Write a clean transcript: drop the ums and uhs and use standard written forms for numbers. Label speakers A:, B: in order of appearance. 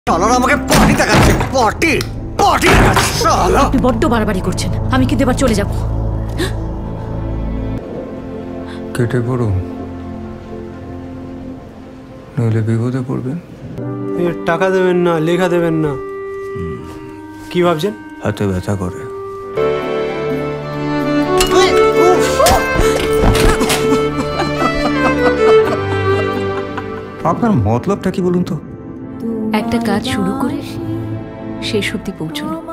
A: শালারা আমাকে পটি দেখাচ্ছে, পটি পটি শালা।
B: আপনি বড্ড বাড়াবাড়ি করছেন, আমি কিন্তু এবার চলে যাব।
C: কেটে পড়ো, নইলে বিপদে পড়বেন।
D: টাকা দেবেন না, লেখা দেবেন না, কি ভাবছেন?
C: হাতে ব্যথা করে। আপনার মতলবটা কি বলুন তো?
B: একটা কাজ শুরু করে শেষ অবধি পৌঁছানো।